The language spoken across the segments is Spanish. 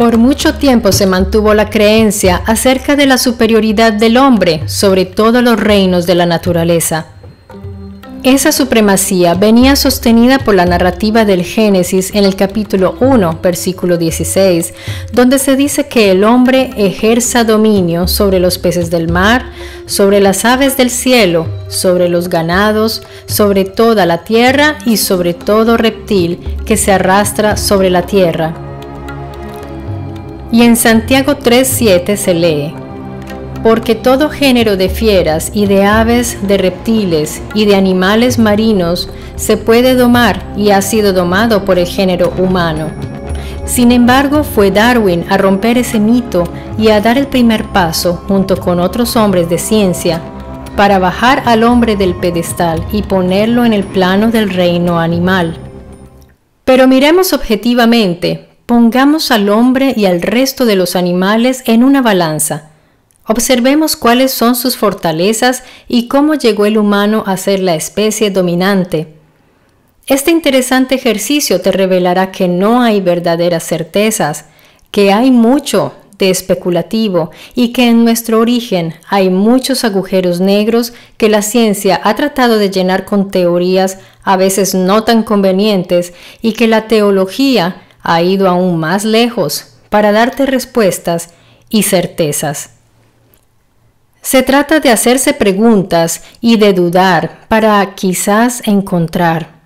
Por mucho tiempo se mantuvo la creencia acerca de la superioridad del hombre sobre todos los reinos de la naturaleza. Esa supremacía venía sostenida por la narrativa del Génesis en el capítulo 1, versículo 16, donde se dice que el hombre ejerza dominio sobre los peces del mar, sobre las aves del cielo, sobre los ganados, sobre toda la tierra y sobre todo reptil que se arrastra sobre la tierra. Y en Santiago 3:7 se lee: porque todo género de fieras y de aves, de reptiles y de animales marinos se puede domar y ha sido domado por el género humano. Sin embargo, fue Darwin a romper ese mito y a dar el primer paso, junto con otros hombres de ciencia, para bajar al hombre del pedestal y ponerlo en el plano del reino animal. Pero miremos objetivamente, pongamos al hombre y al resto de los animales en una balanza. Observemos cuáles son sus fortalezas y cómo llegó el humano a ser la especie dominante. Este interesante ejercicio te revelará que no hay verdaderas certezas, que hay mucho de especulativo y que en nuestro origen hay muchos agujeros negros que la ciencia ha tratado de llenar con teorías a veces no tan convenientes y que la teología ha ido aún más lejos para darte respuestas y certezas. Se trata de hacerse preguntas y de dudar para quizás encontrar.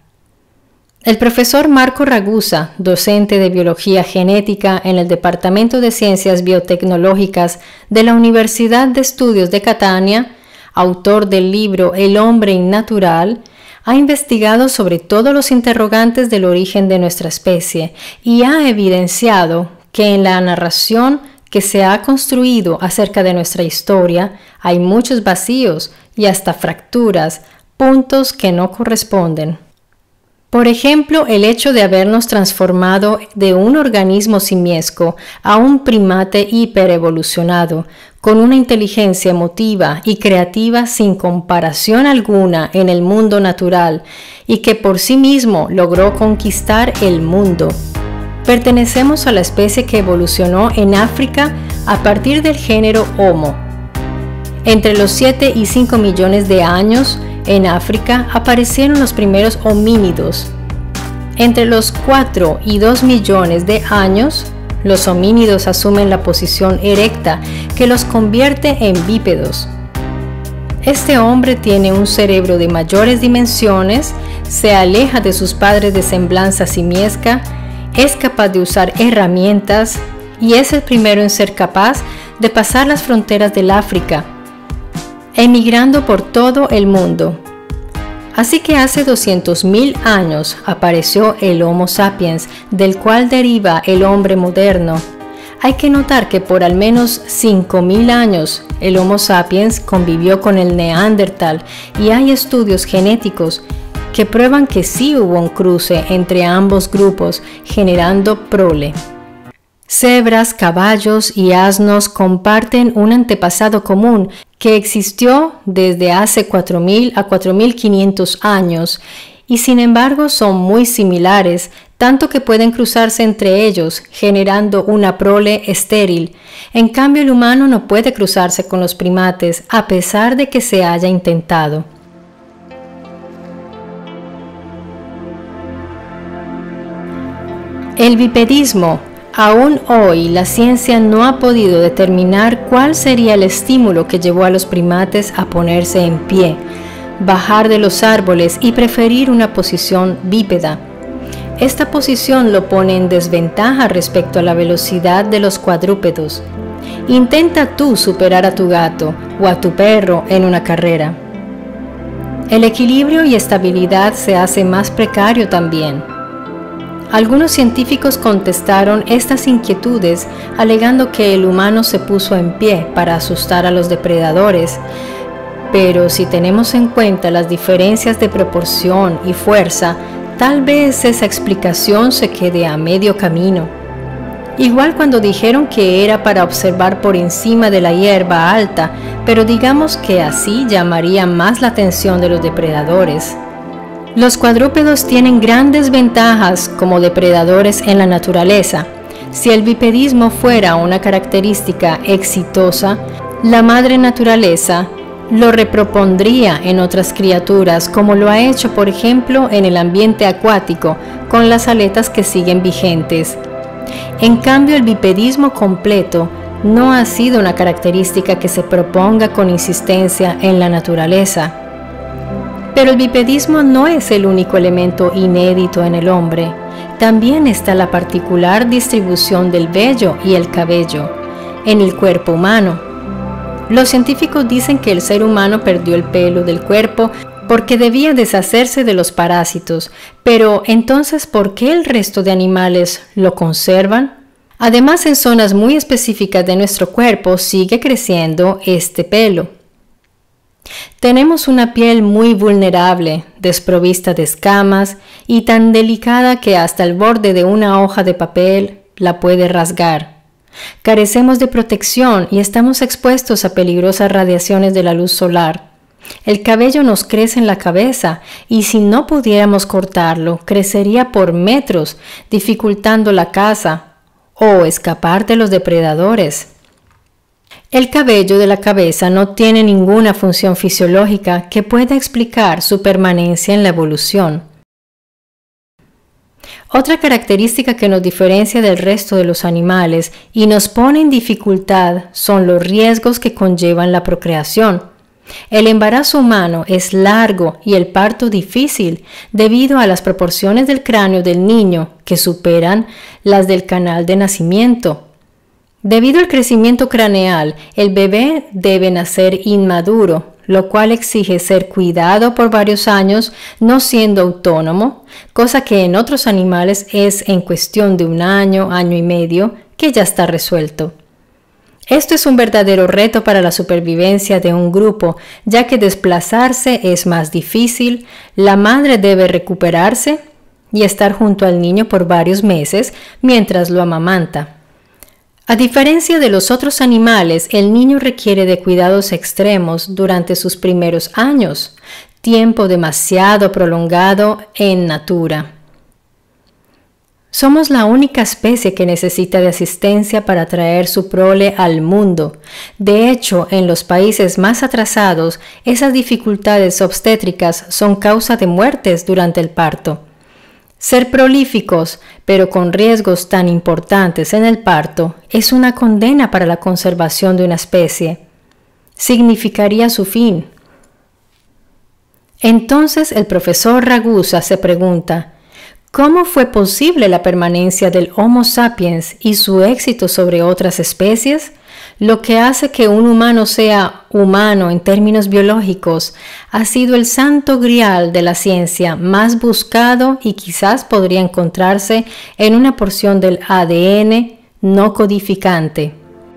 El profesor Marco Ragusa, docente de Biología Genética en el Departamento de Ciencias Biotecnológicas de la Universidad de Estudios de Catania, autor del libro El hombre innatural, ha investigado sobre todos los interrogantes del origen de nuestra especie y ha evidenciado que en la narración que se ha construido acerca de nuestra historia, hay muchos vacíos y hasta fracturas, puntos que no corresponden. Por ejemplo, el hecho de habernos transformado de un organismo simiesco a un primate hiperevolucionado, con una inteligencia emotiva y creativa sin comparación alguna en el mundo natural y que por sí mismo logró conquistar el mundo. Pertenecemos a la especie que evolucionó en África a partir del género Homo. Entre los 7 y 5 millones de años, en África aparecieron los primeros homínidos. Entre los 4 y 2 millones de años, los homínidos asumen la posición erecta que los convierte en bípedos. Este hombre tiene un cerebro de mayores dimensiones, se aleja de sus padres de semblanza simiesca, es capaz de usar herramientas y es el primero en ser capaz de pasar las fronteras del África, emigrando por todo el mundo. Así que hace 200.000 años apareció el Homo sapiens, del cual deriva el hombre moderno. Hay que notar que por al menos 5.000 años el Homo sapiens convivió con el Neandertal y hay estudios genéticos que prueban que sí hubo un cruce entre ambos grupos, generando prole. Cebras, caballos y asnos comparten un antepasado común que existió desde hace 4.000 a 4.500 años y sin embargo son muy similares, tanto que pueden cruzarse entre ellos, generando una prole estéril. En cambio, el humano no puede cruzarse con los primates, a pesar de que se haya intentado. El bipedismo. Aún hoy la ciencia no ha podido determinar cuál sería el estímulo que llevó a los primates a ponerse en pie, bajar de los árboles y preferir una posición bípeda. Esta posición lo pone en desventaja respecto a la velocidad de los cuadrúpedos. Intenta tú superar a tu gato o a tu perro en una carrera. El equilibrio y estabilidad se hace más precario también. Algunos científicos contestaron estas inquietudes alegando que el humano se puso en pie para asustar a los depredadores, pero si tenemos en cuenta las diferencias de proporción y fuerza, tal vez esa explicación se quede a medio camino. Igual cuando dijeron que era para observar por encima de la hierba alta, pero digamos que así llamaría más la atención de los depredadores. Los cuadrúpedos tienen grandes ventajas como depredadores en la naturaleza. Si el bipedismo fuera una característica exitosa, la madre naturaleza lo repropondría en otras criaturas, como lo ha hecho, por ejemplo, en el ambiente acuático, con las aletas que siguen vigentes. En cambio, el bipedismo completo no ha sido una característica que se proponga con insistencia en la naturaleza. Pero el bipedismo no es el único elemento inédito en el hombre. También está la particular distribución del vello y el cabello en el cuerpo humano. Los científicos dicen que el ser humano perdió el pelo del cuerpo porque debía deshacerse de los parásitos, pero entonces, ¿por qué el resto de animales lo conservan? Además, en zonas muy específicas de nuestro cuerpo sigue creciendo este pelo. Tenemos una piel muy vulnerable, desprovista de escamas y tan delicada que hasta el borde de una hoja de papel la puede rasgar. Carecemos de protección y estamos expuestos a peligrosas radiaciones de la luz solar. El cabello nos crece en la cabeza y si no pudiéramos cortarlo, crecería por metros, dificultando la caza o escapar de los depredadores. El cabello de la cabeza no tiene ninguna función fisiológica que pueda explicar su permanencia en la evolución. Otra característica que nos diferencia del resto de los animales y nos pone en dificultad son los riesgos que conllevan la procreación. El embarazo humano es largo y el parto difícil debido a las proporciones del cráneo del niño que superan las del canal de nacimiento. Debido al crecimiento craneal, el bebé debe nacer inmaduro, lo cual exige ser cuidado por varios años, no siendo autónomo, cosa que en otros animales es en cuestión de un año, año y medio, que ya está resuelto. Esto es un verdadero reto para la supervivencia de un grupo, ya que desplazarse es más difícil, la madre debe recuperarse y estar junto al niño por varios meses mientras lo amamanta. A diferencia de los otros animales, el niño requiere de cuidados extremos durante sus primeros años, tiempo demasiado prolongado en natura. Somos la única especie que necesita de asistencia para traer su prole al mundo. De hecho, en los países más atrasados, esas dificultades obstétricas son causa de muertes durante el parto. Ser prolíficos, pero con riesgos tan importantes en el parto, es una condena para la conservación de una especie. Significaría su fin. Entonces el profesor Ragusa se pregunta, ¿cómo fue posible la permanencia del Homo sapiens y su éxito sobre otras especies? Lo que hace que un humano sea humano en términos biológicos ha sido el santo grial de la ciencia más buscado y quizás podría encontrarse en una porción del ADN no codificante.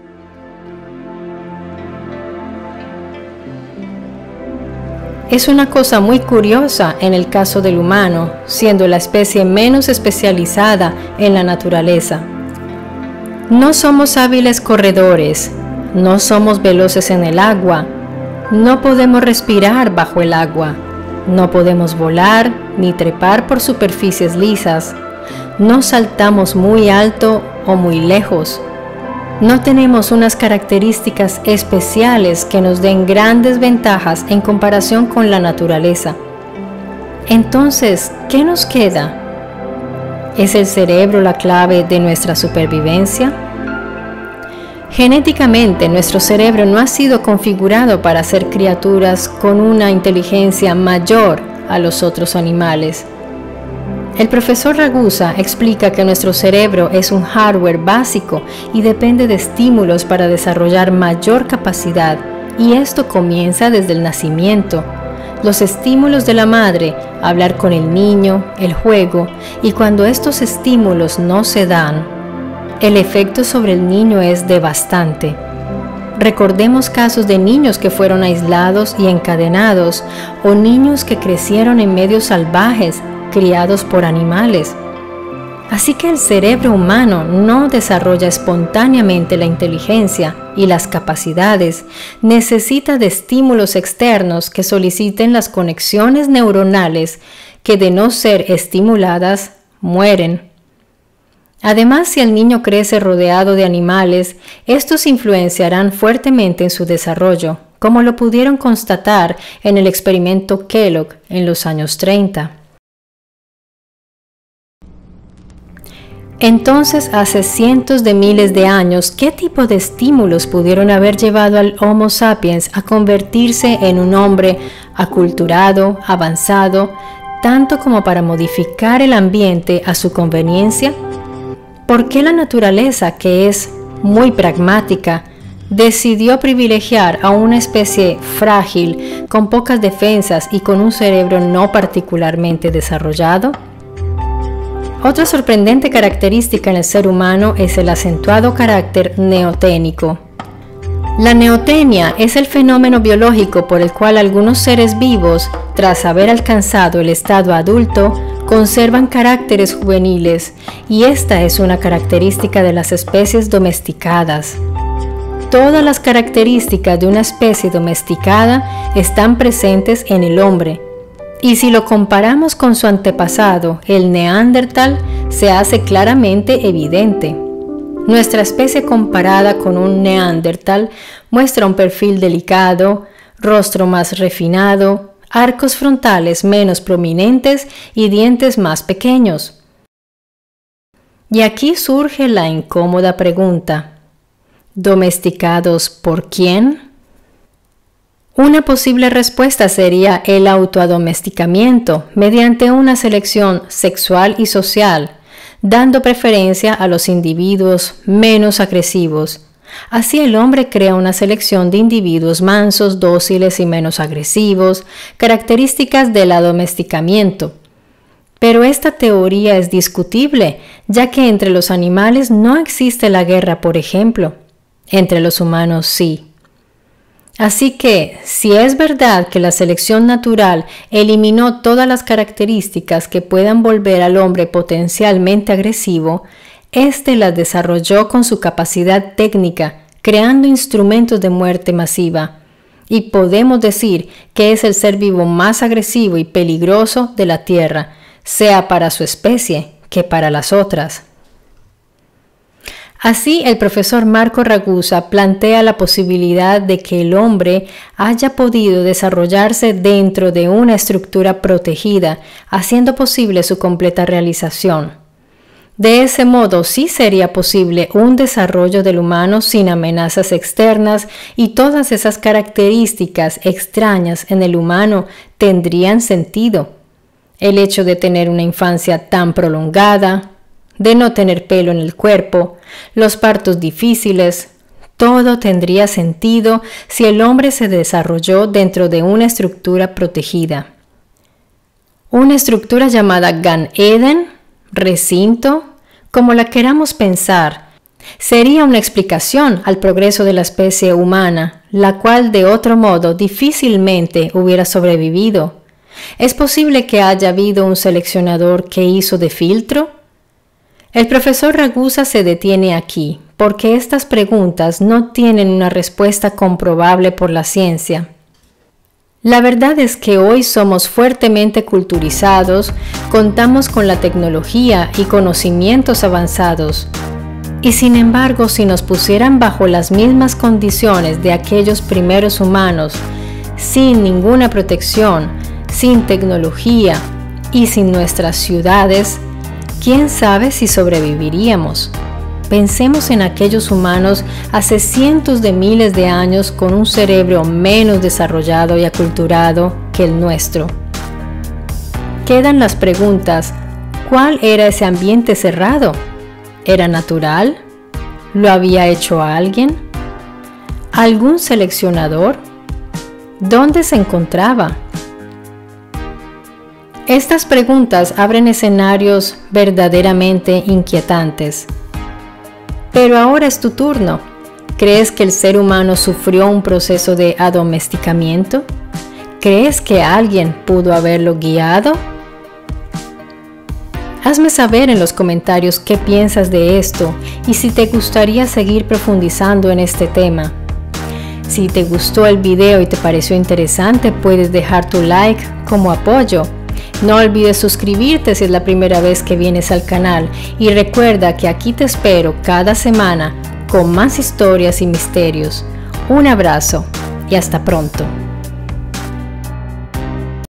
Es una cosa muy curiosa en el caso del humano, siendo la especie menos especializada en la naturaleza. No somos hábiles corredores, no somos veloces en el agua, no podemos respirar bajo el agua, no podemos volar ni trepar por superficies lisas, no saltamos muy alto o muy lejos. No tenemos unas características especiales que nos den grandes ventajas en comparación con la naturaleza. Entonces, ¿qué nos queda? ¿Es el cerebro la clave de nuestra supervivencia? Genéticamente, nuestro cerebro no ha sido configurado para ser criaturas con una inteligencia mayor a los otros animales. El profesor Ragusa explica que nuestro cerebro es un hardware básico y depende de estímulos para desarrollar mayor capacidad, y esto comienza desde el nacimiento. Los estímulos de la madre, hablar con el niño, el juego, y cuando estos estímulos no se dan, el efecto sobre el niño es devastante. Recordemos casos de niños que fueron aislados y encadenados, o niños que crecieron en medios salvajes, criados por animales. Así que el cerebro humano no desarrolla espontáneamente la inteligencia y las capacidades, necesita de estímulos externos que soliciten las conexiones neuronales que de no ser estimuladas, mueren. Además, si el niño crece rodeado de animales, estos influenciarán fuertemente en su desarrollo, como lo pudieron constatar en el experimento Kellogg en los años 30. Entonces, hace cientos de miles de años, ¿qué tipo de estímulos pudieron haber llevado al Homo sapiens a convertirse en un hombre aculturado, avanzado, tanto como para modificar el ambiente a su conveniencia? ¿Por qué la naturaleza, que es muy pragmática, decidió privilegiar a una especie frágil, con pocas defensas y con un cerebro no particularmente desarrollado? Otra sorprendente característica en el ser humano es el acentuado carácter neoténico. La neotenia es el fenómeno biológico por el cual algunos seres vivos, tras haber alcanzado el estado adulto, conservan caracteres juveniles, y esta es una característica de las especies domesticadas. Todas las características de una especie domesticada están presentes en el hombre, y si lo comparamos con su antepasado, el Neandertal, se hace claramente evidente. Nuestra especie comparada con un Neandertal muestra un perfil delicado, rostro más refinado, arcos frontales menos prominentes y dientes más pequeños. Y aquí surge la incómoda pregunta: ¿domesticados por quién? Una posible respuesta sería el autoadomesticamiento mediante una selección sexual y social, dando preferencia a los individuos menos agresivos. Así el hombre crea una selección de individuos mansos, dóciles y menos agresivos, características del adomesticamiento. Pero esta teoría es discutible, ya que entre los animales no existe la guerra, por ejemplo. Entre los humanos sí. Así que, si es verdad que la selección natural eliminó todas las características que puedan volver al hombre potencialmente agresivo, éste las desarrolló con su capacidad técnica, creando instrumentos de muerte masiva. Y podemos decir que es el ser vivo más agresivo y peligroso de la Tierra, sea para su especie que para las otras. Así, el profesor Marco Ragusa plantea la posibilidad de que el hombre haya podido desarrollarse dentro de una estructura protegida, haciendo posible su completa realización. De ese modo, sí sería posible un desarrollo del humano sin amenazas externas, y todas esas características extrañas en el humano tendrían sentido. El hecho de tener una infancia tan prolongada, de no tener pelo en el cuerpo, los partos difíciles, todo tendría sentido si el hombre se desarrolló dentro de una estructura protegida. Una estructura llamada Gan Eden, recinto, como la queramos pensar, sería una explicación al progreso de la especie humana, la cual de otro modo difícilmente hubiera sobrevivido. ¿Es posible que haya habido un seleccionador que hizo de filtro? El profesor Ragusa se detiene aquí, porque estas preguntas no tienen una respuesta comprobable por la ciencia. La verdad es que hoy somos fuertemente culturizados, contamos con la tecnología y conocimientos avanzados. Y sin embargo, si nos pusieran bajo las mismas condiciones de aquellos primeros humanos, sin ninguna protección, sin tecnología y sin nuestras ciudades, ¿quién sabe si sobreviviríamos? Pensemos en aquellos humanos hace cientos de miles de años con un cerebro menos desarrollado y aculturado que el nuestro. Quedan las preguntas: ¿cuál era ese ambiente cerrado? ¿Era natural? ¿Lo había hecho alguien? ¿Algún seleccionador? ¿Dónde se encontraba? Estas preguntas abren escenarios verdaderamente inquietantes. Pero ahora es tu turno. ¿Crees que el ser humano sufrió un proceso de adomesticamiento? ¿Crees que alguien pudo haberlo guiado? Hazme saber en los comentarios qué piensas de esto y si te gustaría seguir profundizando en este tema. Si te gustó el video y te pareció interesante, puedes dejar tu like como apoyo. No olvides suscribirte si es la primera vez que vienes al canal y recuerda que aquí te espero cada semana con más historias y misterios. Un abrazo y hasta pronto.